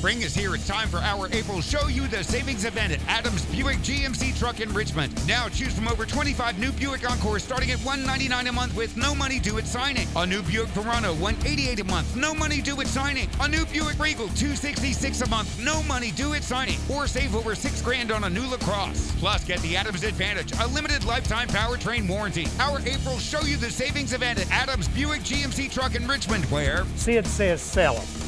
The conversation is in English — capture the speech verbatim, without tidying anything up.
Spring is here. It's time for our April Show You the Savings event at Adams Buick G M C Truck in Richmond. Now choose from over twenty-five new Buick Encore starting at one hundred ninety-nine dollars a month with no money due at signing. A new Buick Verano, one hundred eighty-eight dollars a month, no money due at signing. A new Buick Regal, two hundred sixty-six dollars a month, no money due at signing. Or save over six grand on a new LaCrosse. Plus, get the Adams Advantage, a limited lifetime powertrain warranty. Our April Show You the Savings event at Adams Buick G M C Truck in Richmond, where See it says sell 'em.